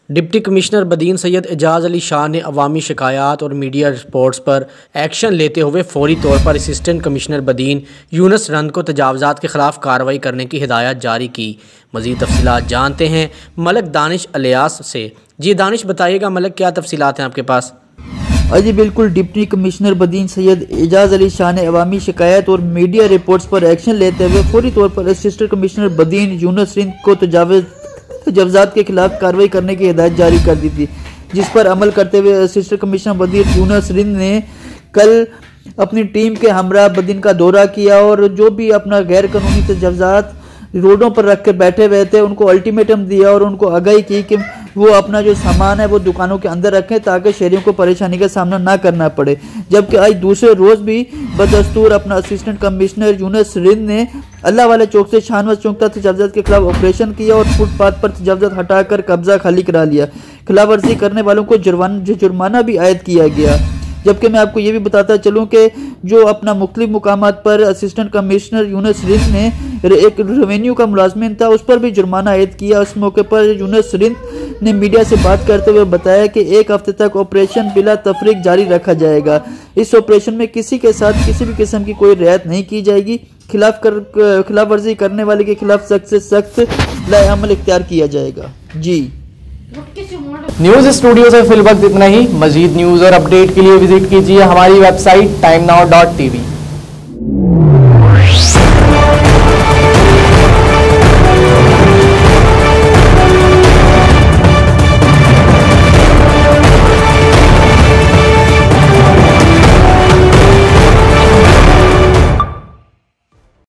Deputy commissioner Badin Syed Ejaz Ali Shah ने अवामी शिकायत और मीडिया रिपोर्ट्स पर एक्शन लेते हुए फौरी तौर पर असिस्टेंट कमिश्नर बदीन यूनुस रंद को तजावज़ात के ख़िलाफ़ कार्रवाई करने की हिदायत जारी की। मज़ीद तफसीलात जानते हैं मलक दानिश अलियास से। जी दानिश बताइएगा मलक, क्या तफसीलात हैं आपके पास? जी बिल्कुल, डिप्टी कमिश्नर बदीन सैयद एजाज अली शाह ने अवामी शिकायत और मीडिया रिपोर्ट्स पर एक्शन लेते हुए फौरी तौर पर असिस्टेंट कमिश्नर बदीन यूनुस रंद को तजावज़ात के खिलाफ कार्रवाई करने की हिदायत जारी कर दी थी, जिस पर अमल करते हुए असिस्टेंट कमिश्नर बदीन यूनुस रंद ने कल अपनी टीम के हमरा बदीन का दौरा किया और जो भी अपना गैर कानूनी तजावज़ात रोडों पर रख कर बैठे हुए थे उनको अल्टीमेटम दिया और उनको आगाही की कि वो अपना जो सामान है वो दुकानों के अंदर रखें ताकि शहरियों को परेशानी का सामना ना करना पड़े। जबकि आज दूसरे रोज़ भी बदस्तूर अपना असिस्टेंट कमिश्नर यूनुस रंद ने अल्लाह वाले चौक से शाहनवाज चौक तक तजावज़ात के खिलाफ ऑपरेशन किया और फुटपाथ पर तजावज़ात हटाकर कब्जा खाली करा लिया। खिलाफ वर्जी करने वालों को जुर्माना भी आयद किया गया। जबकि मैं आपको ये भी बताता चलूँ कि जो अपना मुख्तलिफ मुकामात पर असिस्टेंट कमिश्नर यूनुस रंद ने एक रेवेन्यू का मुलाजमिन था, उस पर भी जुर्माना आयद किया। उस मौके पर यूनुस रंद ने मीडिया से बात करते हुए बताया कि एक हफ्ते तक ऑपरेशन बिला तफरीक जारी रखा जाएगा। इस ऑपरेशन में किसी के साथ किसी भी किस्म की कोई रियायत नहीं की जाएगी। खिलाफ वर्जी करने वाले के खिलाफ सख्त से सख्त अमल इख्तियार किया जाएगा। जी न्यूज़ स्टूडियो से फिल वक्त इतना ही। मजीद न्यूज़ और अपडेट के लिए विजिट कीजिए हमारी वेबसाइट timenow.tv।